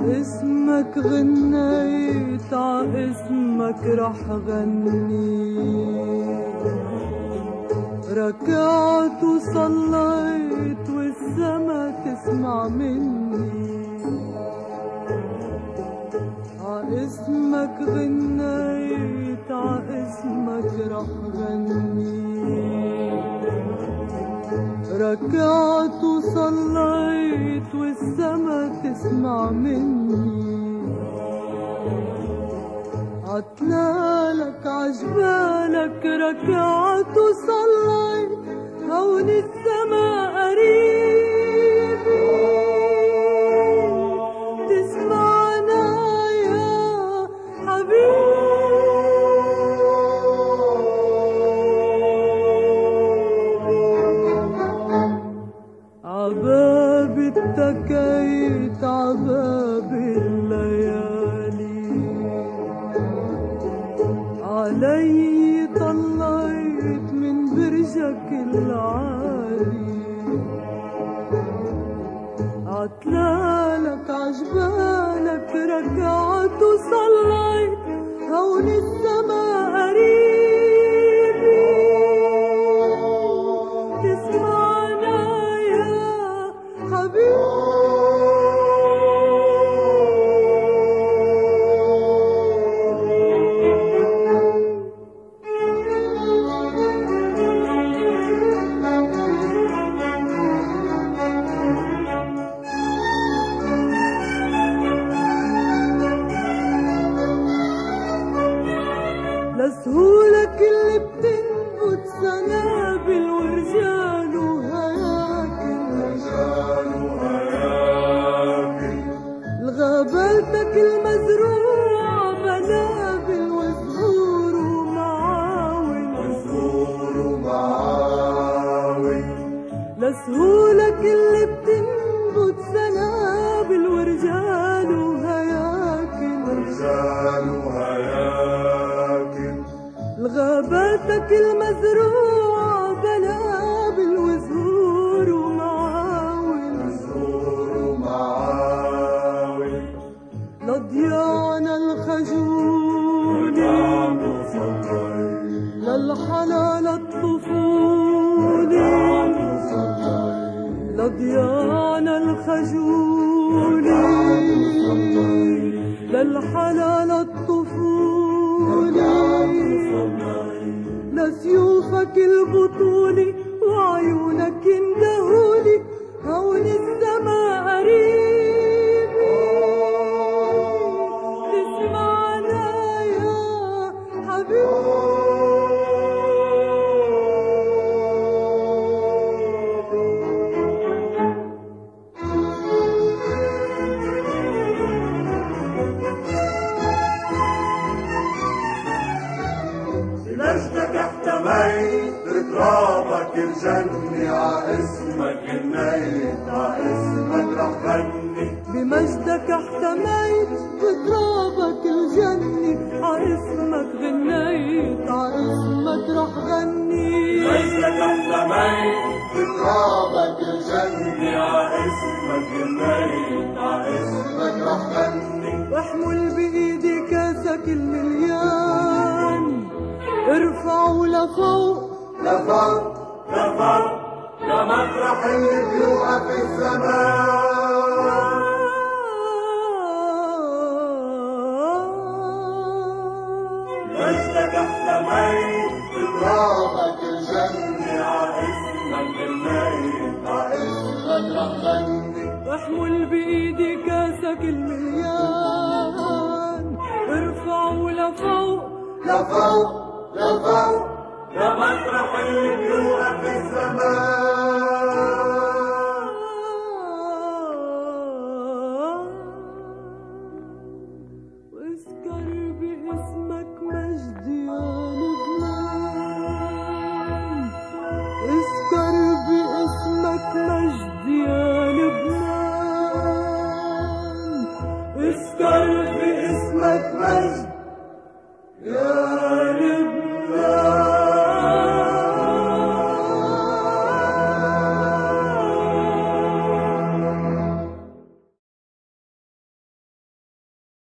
اسمك غنيت اسمك رح غني، ركعت وصليت والسما تسمع مني. اسمك غنيت اسمك رح غني، ركعت وصليت والسما تسمع مني. عتلالك عجبالك ركعت وصليت، هون السما قريبي تسمعنا يا حبيبي. عباب اتكيت عباب الليالي، علي طليت من برجك العالي. عتلالك عجبالك ركعت وصليت، هون السما قريبي تسمعنا يا حبيبي. لسهولك اللي بتنبت سنابل ورجال وهياكل، لغاباتك المزروعة بلابل وزهور ومعاول. لسهولك اللي بتنبت سنابل ورجال وهياكل، لغاباتك المزروعة بلابل وزهور ومعاول. لضيانا الخجولي للحلال الطفولي، لضيانا الخجولي للحلال الطفولي. لسيوفك البطولي وعيونك اندهولي، هون السما قريبي تسمعنا يا حبيبي. بمجدك احتميت بترابك الجني، عاسمك غنيت عاسمك رح غني. بمجدك احتميت بترابك الجني، عاسمك غنيت عاسمك رح غني. بمجدك احتميت بترابك الجني، عاسمك غنيت عاسمك رح غني. واحمل بايدي كاسك المليان، ارفعوا لفوق لفوق لفوق لمطرح اللي بيوقع في السماء. مجدك احتميت بترابك الجني، عاسمك غنيت عاسمك رح غني. واحمل بايدي كاسك المليان، ارفعوا لفوق لفوق لفوق لمطرح اللي بيوقع في السماء. واسكر باسمك مجد يا لبنان، اسكر باسمك مجد يا لبنان، اسكر باسمك مجد يا